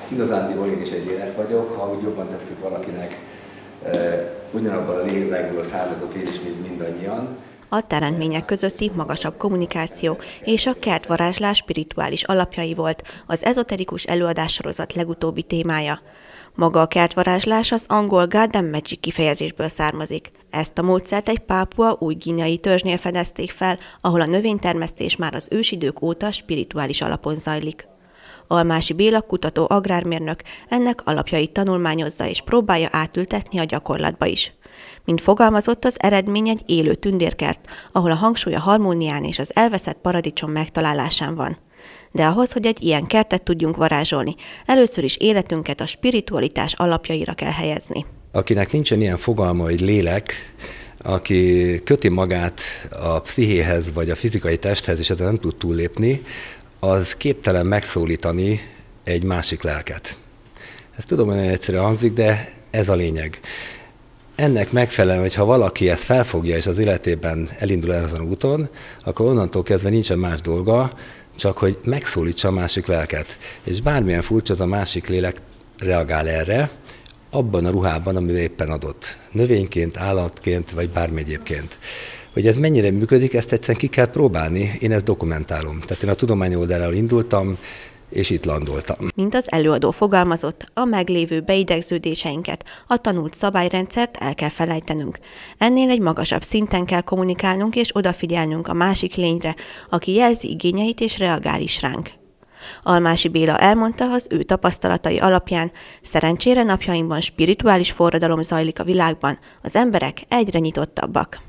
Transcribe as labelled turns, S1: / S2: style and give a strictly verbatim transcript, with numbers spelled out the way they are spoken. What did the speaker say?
S1: igazándiból én is egy lélek vagyok, ha úgy jobban tetszik valakinek, ugyanabban a lélegből származok én is, mint mindannyian.
S2: A teremtmények közötti magasabb kommunikáció és a kertvarázslás spirituális alapjai volt az ezoterikus előadássorozat legutóbbi témája. Maga a kertvarázslás az angol Garden Magic kifejezésből származik. Ezt a módszert egy Pápua új-guineai törzsnél fedezték fel, ahol a növénytermesztés már az ősidők óta spirituális alapon zajlik. Almási Béla kutató agrármérnök ennek alapjait tanulmányozza és próbálja átültetni a gyakorlatba is. Mint fogalmazott, az eredmény egy élő tündérkert, ahol a hangsúly a harmónián és az elveszett paradicsom megtalálásán van. De ahhoz, hogy egy ilyen kertet tudjunk varázsolni, először is életünket a spiritualitás alapjaira kell helyezni.
S1: Akinek nincsen ilyen fogalma, hogy lélek, aki köti magát a pszichéhez vagy a fizikai testhez, és ezen nem tud túllépni, az képtelen megszólítani egy másik lelket. Ez tudom, hogy nagyon egyszerűen hangzik, de ez a lényeg. Ennek megfelelően, hogyha valaki ezt felfogja és az életében elindul el azon úton, akkor onnantól kezdve nincsen más dolga, csak hogy megszólítsa a másik lelket. És bármilyen furcsa, az a másik lélek reagál erre, abban a ruhában, amivel éppen adott. Növényként, állatként, vagy bármi egyébként. Hogy ez mennyire működik, ezt egyszerűen ki kell próbálni, én ezt dokumentálom. Tehát én a tudomány oldaláról indultam, és itt landoltam.
S2: Mint az előadó fogalmazott, a meglévő beidegződéseinket, a tanult szabályrendszert el kell felejtenünk. Ennél egy magasabb szinten kell kommunikálnunk és odafigyelnünk a másik lényre, aki jelzi igényeit és reagál is ránk. Almási Béla elmondta, az ő tapasztalatai alapján szerencsére napjainkban spirituális forradalom zajlik a világban, az emberek egyre nyitottabbak.